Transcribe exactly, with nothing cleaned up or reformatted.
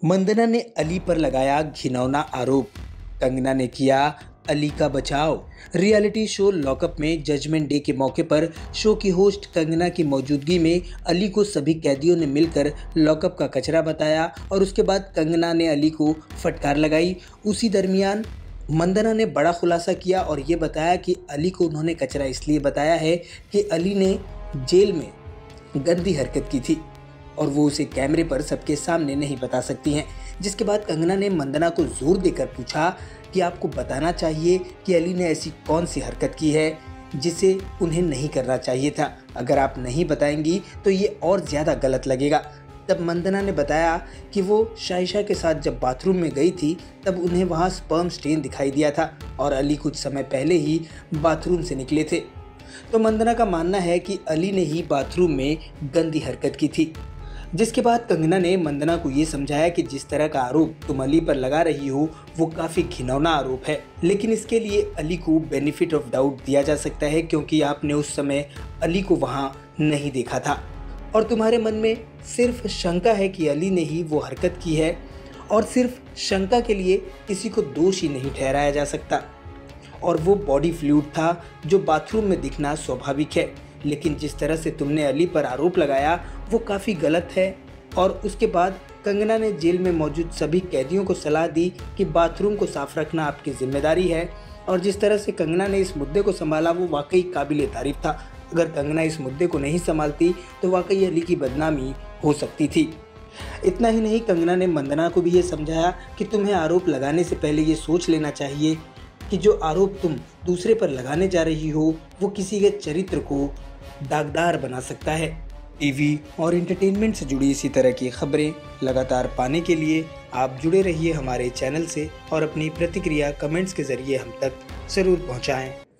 मंदना ने अली पर लगाया घिनौना आरोप। कंगना ने किया अली का बचाव। रियलिटी शो लॉकअप में जजमेंट डे के मौके पर शो की होस्ट कंगना की मौजूदगी में अली को सभी कैदियों ने मिलकर लॉकअप का कचरा बताया और उसके बाद कंगना ने अली को फटकार लगाई। उसी दरमियान मंदना ने बड़ा खुलासा किया और ये बताया कि अली को उन्होंने कचरा इसलिए बताया है कि अली ने जेल में गंदी हरकत की थी और वो उसे कैमरे पर सबके सामने नहीं बता सकती हैं। जिसके बाद कंगना ने मंदना को जोर देकर पूछा कि आपको बताना चाहिए कि अली ने ऐसी कौन सी हरकत की है जिसे उन्हें नहीं करना चाहिए था। अगर आप नहीं बताएंगी तो ये और ज़्यादा गलत लगेगा। तब मंदना ने बताया कि वो शाइशा के साथ जब बाथरूम में गई थी तब उन्हें वहाँ स्पर्म स्टेन दिखाई दिया था और अली कुछ समय पहले ही बाथरूम से निकले थे। तो मंदना का मानना है कि अली ने ही बाथरूम में गंदी हरकत की थी। जिसके बाद कंगना ने मंदना को ये समझाया कि जिस तरह का आरोप तुम अली पर लगा रही हो वो काफ़ी घिनौना आरोप है, लेकिन इसके लिए अली को बेनिफिट ऑफ डाउट दिया जा सकता है क्योंकि आपने उस समय अली को वहाँ नहीं देखा था और तुम्हारे मन में सिर्फ शंका है कि अली ने ही वो हरकत की है और सिर्फ शंका के लिए किसी को दोषी नहीं ठहराया जा सकता। और वो बॉडी फ्लूइड था जो बाथरूम में दिखना स्वाभाविक है, लेकिन जिस तरह से तुमने अली पर आरोप लगाया वो काफ़ी गलत है। और उसके बाद कंगना ने जेल में मौजूद सभी कैदियों को सलाह दी कि बाथरूम को साफ रखना आपकी जिम्मेदारी है और जिस तरह से कंगना ने इस मुद्दे को संभाला वो वाकई काबिल तारीफ था। अगर कंगना इस मुद्दे को नहीं संभालती तो वाकई अली की बदनामी हो सकती थी। इतना ही नहीं, कंगना ने मंदना को भी ये समझाया कि तुम्हें आरोप लगाने से पहले ये सोच लेना चाहिए कि जो आरोप तुम दूसरे पर लगाने जा रही हो वो किसी के चरित्र को दागदार बना सकता है। टीवी और एंटरटेनमेंट से जुड़ी इसी तरह की खबरें लगातार पाने के लिए आप जुड़े रहिए हमारे चैनल से और अपनी प्रतिक्रिया कमेंट्स के ज़रिए हम तक ज़रूर पहुंचाएं।